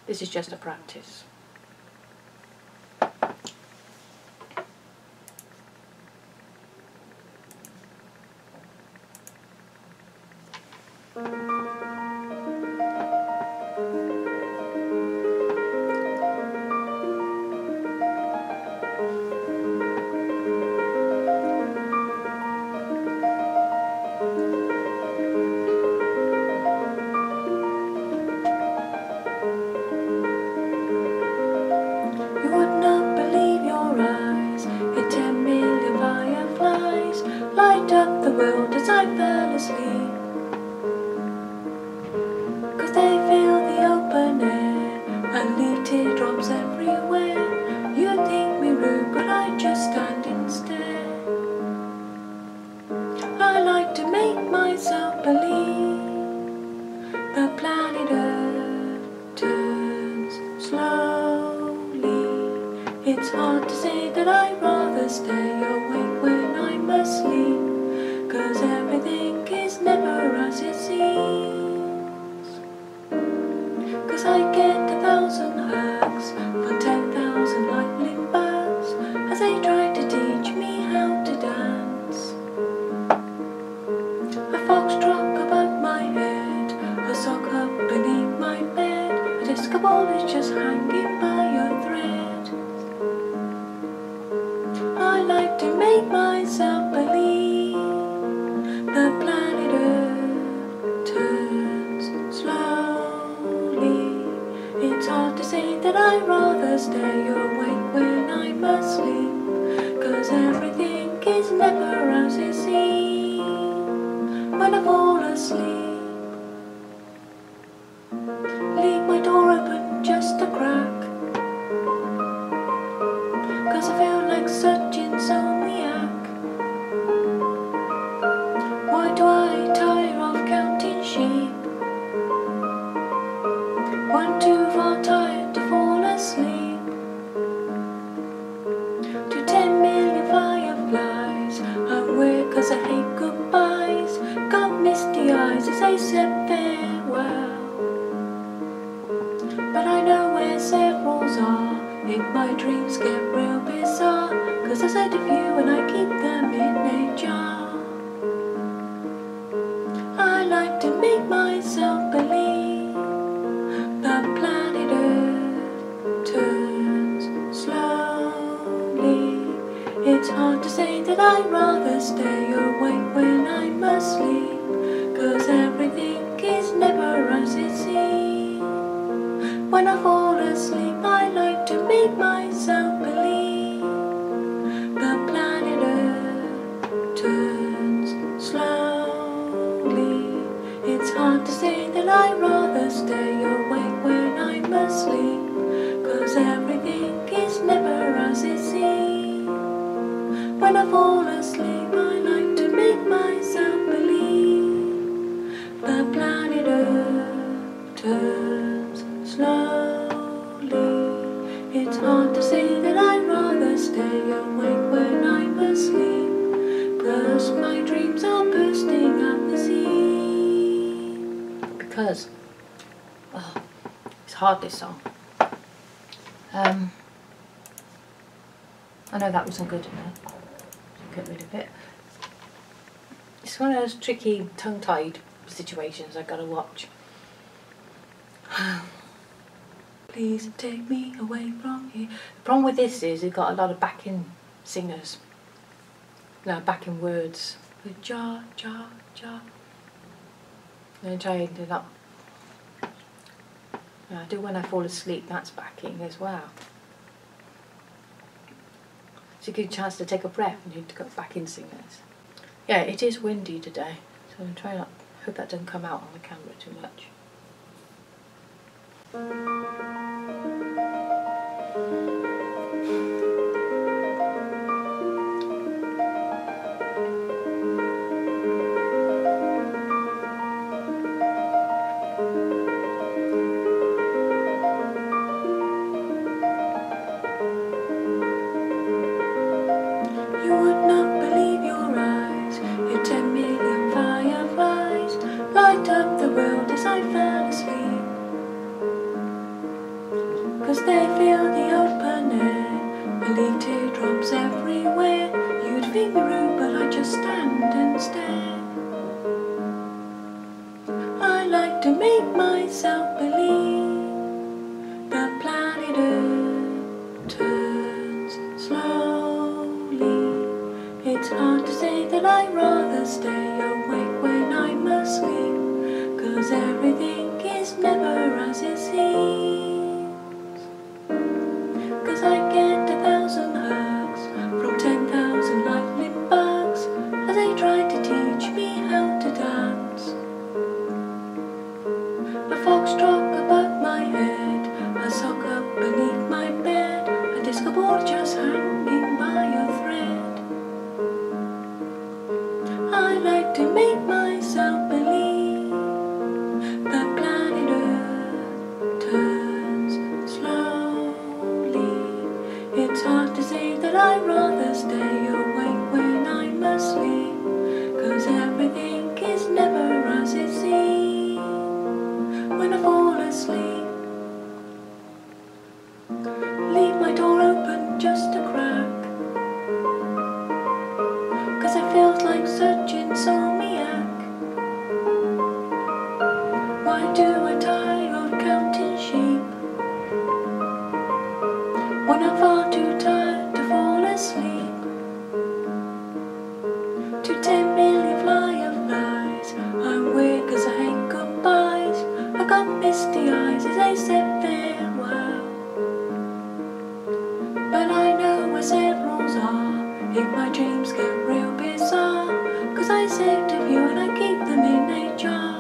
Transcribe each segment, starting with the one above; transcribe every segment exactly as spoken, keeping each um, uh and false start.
This is just a practice. As I fell asleep, 'cause they fill the open air and leave teardrops everywhere. You think me rude, but I just stand and stare. I like to make myself believe the planet Earth turns slowly. It's hard to say that I'd rather stay awake when I'm asleep, 'cause everything is never as it seems. 'Cause I get a thousand hugs for ten thousand lightning bugs as they try to teach me how to dance. A foxtrot above my head, a sock up beneath my bed, a disco ball is just hanging by a thread. I like to make myself believe the planet Earth turns slowly. It's hard to say that I'd rather stay awake when I'm asleep, 'cause everything is never as it seems. When I fall asleep, leave my door open just a crack, 'cause I feel like such insomniac. Why do I tire of counting sheep? One too far tired to fall asleep. To ten million fireflies I wear 'cause I hate goodbyes. Got misty eyes as I said farewell. But I know where severals are if my dreams get real bizarre, 'cause I said a few and I keep them in a jar. I like to make myself believe the planet Earth turns slowly. It's hard to say that I'd rather stay awake when I'm asleep, 'cause everything is never as it seems. When I fall asleep, I like to make myself believe the planet Earth turns slowly. It's hard to say that I'd rather stay awake when I'm asleep, 'cause everything is never as it seems. When I fall asleep, I like to make myself believe the planet Earth turns slowly. It's hard to say that I'd rather stay awake when I'm asleep, 'cause my dreams are bursting at the seams. Because, oh, it's hard, this song. Um, I know that wasn't good enough. Get rid of it. It's one of those tricky tongue-tied situations I gotta watch. Please take me away from here. The problem with this is you've got a lot of backing singers, no, backing words. Ja, ja, ja. And try and do that. I do when I fall asleep, that's backing as well. It's a good chance to take a breath and you've got backing singers. Yeah, it is windy today, so I'm trying not, hope that doesn't come out on the camera too much. You would not believe your eyes, your ten million fireflies light up the world as I fell asleep. 'cause they fill the open air and leave teardrops everywhere. You'd think me rude, but I just stand and stare. I like to make myself believe the planet Earth turns slowly. It's hard to say that I'd rather stay awake when I'm asleep, 'cause everything is never as it seems. 'Cause I get a thousand hugs from ten thousand lively bugs as they try to teach me how to dance. A foxtrot above my head, a sock up beneath my bed, a disco ball just hanging by a thread. I like to make myself believe the planet Earth turns slowly. It's hard to say that I'd rather stay awake when I'm asleep, 'cause everything is never as it seems. When I fall asleep, leave my door open just a crack, 'cause it feels like such insomniac. Why do I tire of counting sheep when I'm far too tired to fall asleep? To ten million fireflies I'm weird 'cause I hate goodbyes. I got misty eyes as they said farewell, but I know where severals are if my dreams get real bizarre, 'cause I saved a few and I keep them in a jar.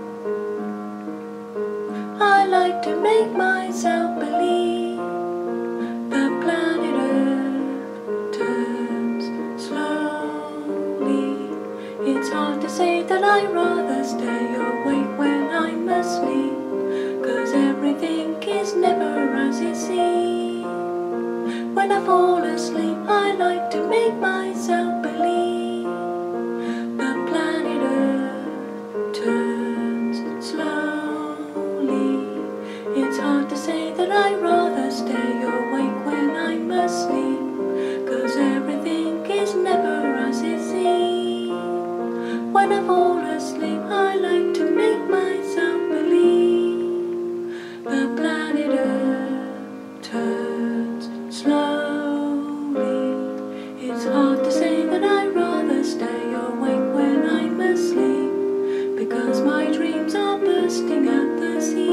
I like to make myself believe the planet Earth turns slowly. It's hard to say that I'd rather stay awake when I'm asleep, 'cause everything is never as it seems. When I fall asleep, I like to make myself believe the planet Earth turns slowly. It's hard to say that I'd rather stay awake when I'm asleep, 'cause everything is never as it seems. When I fall asleep, I like to make myself believe the planet Earth turns slowly. It's hard to say that I'd rather stay awake when I'm asleep, because my dreams are bursting at the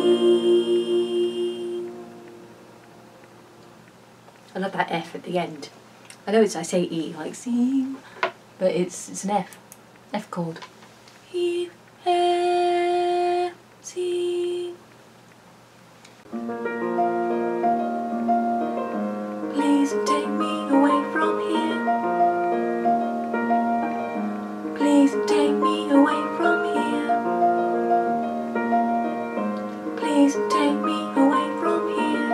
seams. I love that F at the end. I know it's, I say E like seam, but it's it's an F. F chord. E, F, C. Please take me away from here. Please take me away from here. Please take me away from here.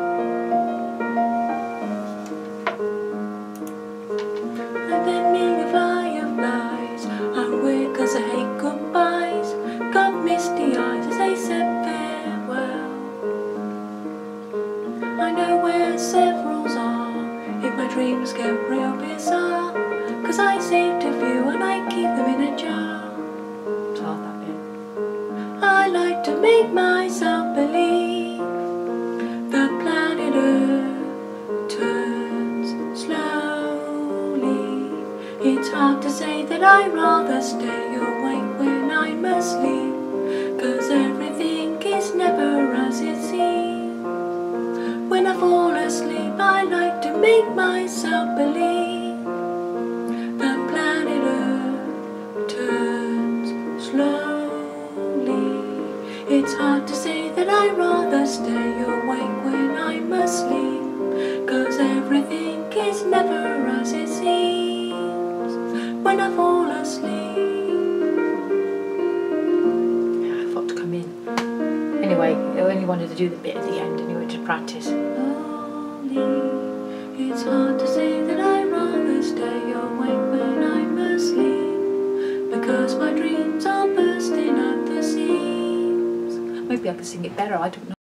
And then million fireflies I'm weird 'cause I hate goodbyes. Got misty eyes as they said farewell. I know where severals are if my dreams get real bizarre, 'cause I saved a few and I keep them in a jar. It's hard, that bit. I like to make myself believe the planet Earth turns slowly. It's hard to say that I'd rather stay awake when I'm asleep, 'cause everything is never as it seems. When I fall asleep, I like to make myself believe the planet Earth turns slowly. It's hard to say that I'd rather stay awake when I'm asleep, 'cause everything is never as it seems. When I fall asleep. Yeah, I thought to come in. Anyway, I only wanted to do the bit at the end anyway to practice. Slowly, it's hard to say that I'd rather stay awake when I'm asleep, because my dreams are bursting at the seams. Maybe I can sing it better, I don't know.